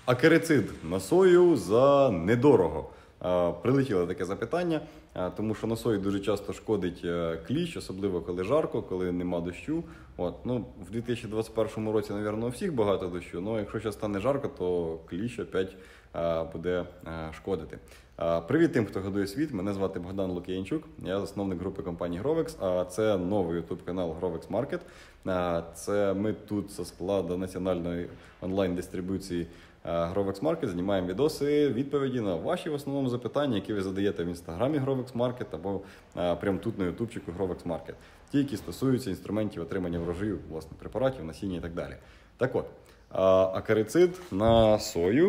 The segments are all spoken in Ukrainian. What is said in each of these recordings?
Акарицид на сою за недорого. Прилетіло таке запитання, тому що на сої дуже часто шкодить кліщ, особливо коли жарко, коли нема дощу. В 2021 році, мабуть, у всіх багато дощу, але якщо зараз стане жарко, то кліщ опять буде шкодити. Привіт тим, хто годує світ. Мене звати Богдан Лук'янчук, я засновник групи компанії Grovex, а це новий YouTube канал Grovex Market. Це ми тут зі складу національної онлайн-дистрибуції Grovex Market знімаємо відоси, відповіді на ваші в основному запитання, які ви задаєте в інстаграмі Grovex Market або прямо тут на ютубчику Grovex Market. Ті, які стосуються інструментів отримання врожаю, власне, препаратів, насіння і так далі. Так от, акарицид на сою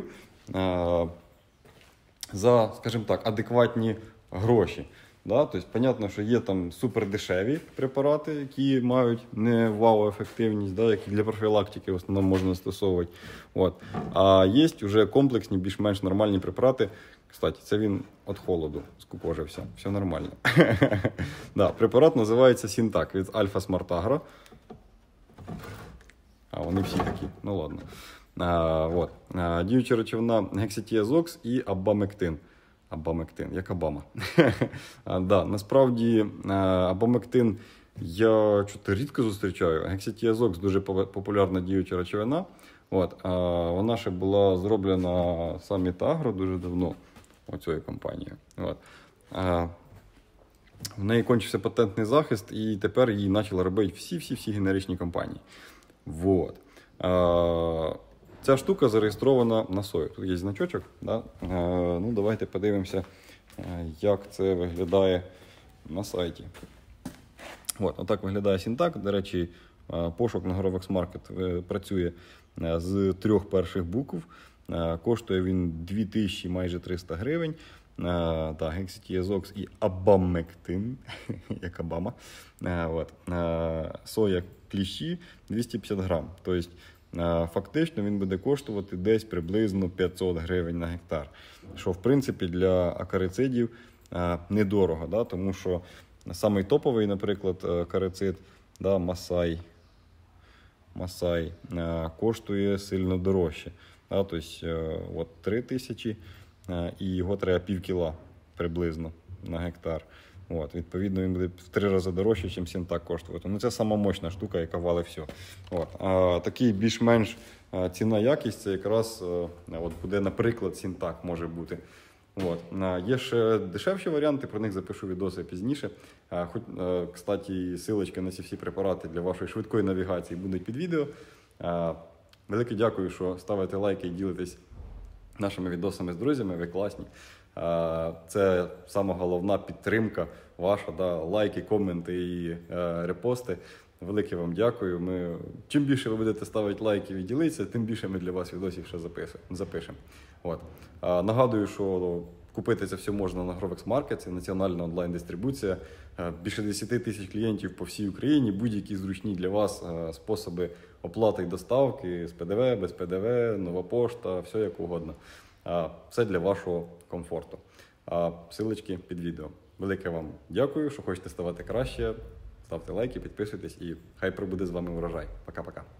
за, скажімо так, адекватні гроші. Да? Тобто, понятно, що є там супердешеві препарати, які мають не вау-ефективність, да? Які для профілактики в основному можна застосовувати. А є вже комплексні, більш-менш нормальні препарати. Кстати, це він від холоду скукожився, все нормально. Препарат називається Сінтак від Альфа Смарт Агро. Вони всі такі, ну ладно. Діюча речовина гексатіазокс і абамектин. Абамектин, як Обама. Насправді, абамектин я рідко зустрічаю. Гексатіазокс дуже популярна діюча речовина. Вона ще була зроблена Summit Agro дуже давно, оцією компанією. В неї кончився патентний захист, і тепер її почали робити всі генеричні компанії. Ця штука зареєстрована на сою. Тут є значочок. Да? Давайте подивимося, як це виглядає на сайті. Отак виглядає Сінтак. До речі, пошук на Grovex Market працює з 3 перших букв. Коштує він 2000, майже 300 гривень. Гексатіазокс і абамектин, як Обама. Соя кліщі 250 грам. Тобто, фактично він буде коштувати десь приблизно 500 гривень на гектар. Що, в принципі, для акарицидів недорого. Да? Тому що самий топовий, наприклад, акарицид, Масай, коштує сильно дорожче. Тобто, 3000 і його треба пів кіла приблизно на гектар. Відповідно, він буде в 3 рази дорожче, ніж Сінтак коштувати. Це сама мощна штука, яка валить все. Такий більш-менш ціна-якість, це якраз буде, наприклад, Сінтак може бути. Є ще дешевші варіанти, про них запишу відоси пізніше. Кстати, силочки на ці всі препарати для вашої швидкої навігації будуть під відео. Велике дякую, що ставите лайки і ділитесь нашими відосами з друзями, ви класні. Це сама головна підтримка ваша, лайки, коменти і репости. Велике вам дякую. Чим більше ви будете ставити лайків і ділитися, тим більше ми для вас відосів ще запишемо. Нагадую, що купити це все можна на Grovex Market, це національна онлайн-дистрибуція. Більше 10 тисяч клієнтів по всій Україні, будь-які зручні для вас способи оплати і доставки з ПДВ, без ПДВ, нова пошта, все як угодно. Все для вашого комфорту. Силочки під відео. Велике вам дякую, що хочете ставати краще. Ставте лайки, підписуйтесь і хай прибуде з вами урожай. Пока-пока.